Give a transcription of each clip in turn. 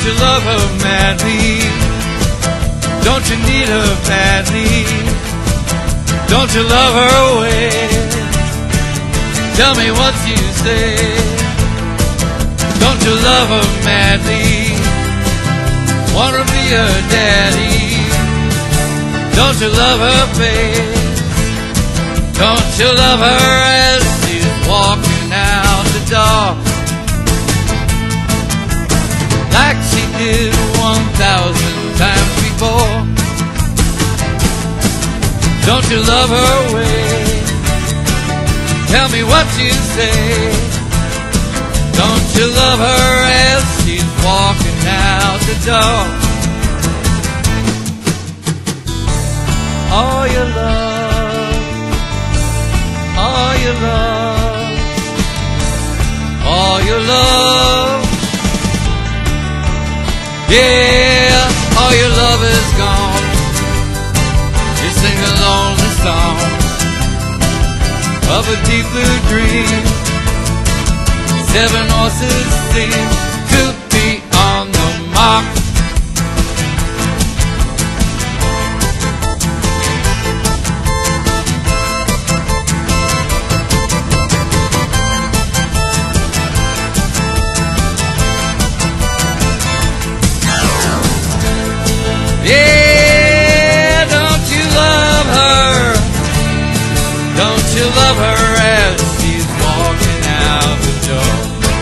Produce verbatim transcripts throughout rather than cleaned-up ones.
Don't you love her madly? Don't you need her badly? Don't you love her way? Tell me what you say. Don't you love her madly? Wanna be her daddy? Don't you love her face? Don't you love her as she's walking out the door, like she did one thousand times before? Don't you love her way? Tell me what you say. Don't you love her as she's walking out the door? All your love, all your love, all your love. Yeah, all your love is gone. You sing a lonely song of a deep blue dream. Seven horses seem to be on the mark. Yeah, don't you love her? Don't you love her as she's walking out the door?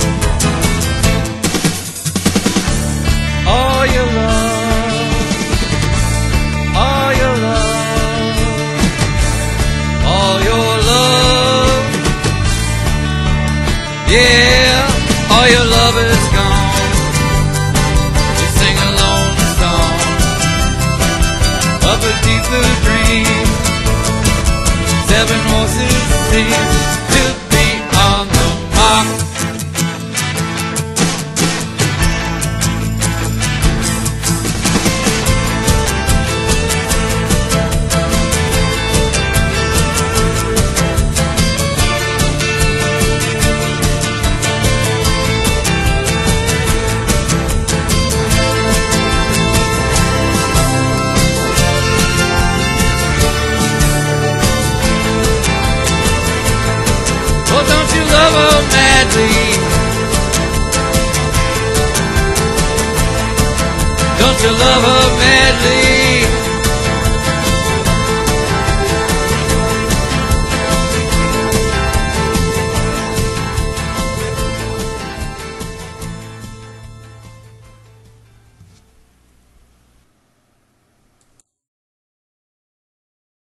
All your love, all your love, all your love. Yeah, all your love is gone. You sing a lonely song of a deep blue dream. Seven horses seem to be on the mark. Well, don't you love her madly? Don't you love her madly?